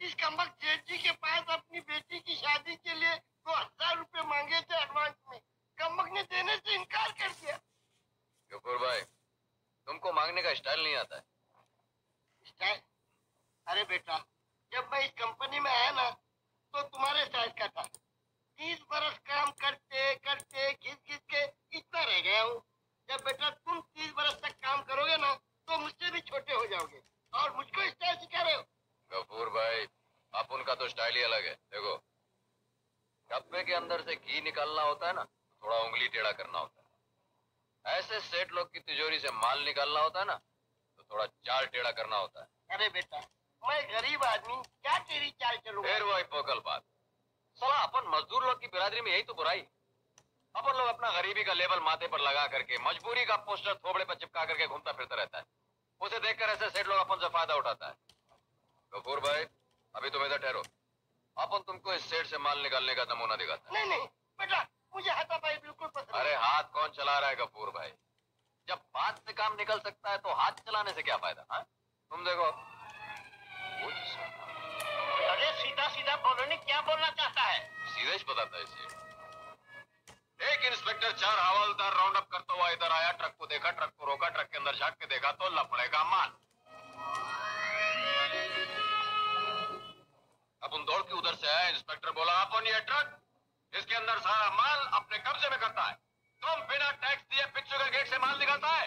इस कमबख्त सेठ जी के पास अपनी बेटी की शादी के लिए 2000 रुपए मांगे थे एडवांस में। कमबख्त ने देने से इनकार कर दिया। गफूर भाई, तुमको मांगने का स्टाइल नहीं आता है। स्टाइल? अरे बेटा, जब मैं इस कंपनी में आया ना तो तुम्हारे साइज का था। 30 बरस काम करते करते घिस घिस के इतना रह गया हूँ। जब बेटा तुम 30 बरस तक काम करोगे ना तो मुझसे भी छोटे हो जाओगे और मुझको स्टाइल सिखा रहे हो। गफूर भाई, आप उनका तो स्टाइल ही अलग है। देखो, डब्बे के अंदर से घी निकालना होता है ना, तो थोड़ा उंगली टेढ़ा करना होता है। ऐसे सेठ लोग की तिजोरी से माल निकालना होता है ना, तो थोड़ा चाल टेढ़ा करना होता है। अरे बेटा, मैं गरीब आदमी, क्या तेरी चाल चलूंगा? फिर वही पोकल बात। साला अपन मजदूर लोग की बिरादरी में यही तो बुराई। अपन लोग अपना गरीबी का लेबल माथे पर लगा करके मजबूरी का पोस्टर थोबड़े पर चिपका करके घूमता फिरता रहता है। उसे देखकर ऐसे सेठ लोग अपन से फायदा उठाता है। गफूर भाई, अभी तुम इधर ठहरो। अपन तुमको इस सेठ से माल निकालने का नमूना दिखाता है। नहीं नहीं बेटा, मुझे हाथापाई बिल्कुल पसंद नहीं। अरे हाथ कौन चला रहा है गफूर भाई? जब बात से काम निकल सकता है तो हाथ चलाने से क्या फायदा? हाँ, तुम देखो। अरे सीधा सीधा बोलो, नहीं क्या बोलना चाहता है? सीधा ही बताता है इसे। एक इंस्पेक्टर 4 हवलदार राउंड अप करता हुआ इधर आया, ट्रक को देखा, ट्रक को रोका, ट्रक के अंदर झांक के देखा तो लफड़े का माल। अपन दौड़ के उधर से आया। इंस्पेक्टर बोला, अपन ये ट्रक, इसके अंदर सारा माल अपने कब्जे में करता है। तुम बिना टैक्स दिए पिक्चर गेट से माल निकालता है।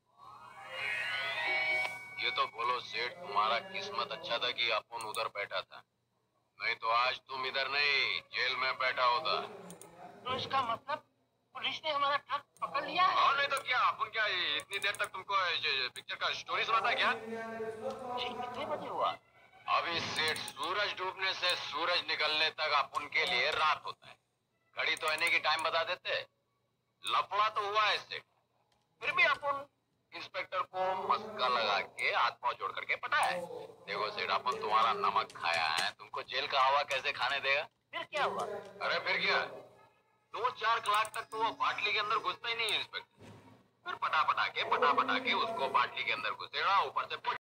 ये तो बोलो सेठ, तुम्हारा किस्मत अच्छा था कि अपन उधर बैठा था, नहीं तो आज तुम इधर नहीं जेल में बैठा होता। तो इसका मतलब पुलिस ने हमारा ट्रक पकड़ लिया है? और नहीं तो क्या। अपन क्या इतनी देर तक तुमको पिक्चर का स्टोरी सुनाता है क्या? जी कितने बजे हुआ? अभी सेठ, सूरज डूबने से सूरज निकलने तक अपन के लिए रात होता है। घड़ी तो आने की टाइम बता देते। लफड़ा तो हुआ है सेठ, फिर भी अपन इंस्पेक्टर को मस्का लगा के हाथ पांव जोड़ करके पटाया है। देखो सेठ, अपन तुम्हारा नमक खाया है, तुमको जेल का हवा कैसे खाने देगा? फिर क्या हुआ? अरे फिर क्या, 2-4 कलाक तक तो वो बाटली के अंदर घुसता ही नहीं है इंस्पेक्टर। फिर पटा पटा के उसको बाटली के अंदर घुसेड़ा, ऊपर से